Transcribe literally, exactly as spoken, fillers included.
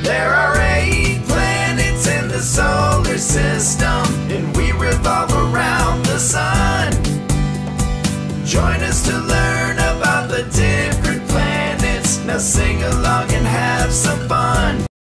There are eight planets in the solar system, and we revolve around the sun. Join us to learn about the different planets. Now sing along and have some fun.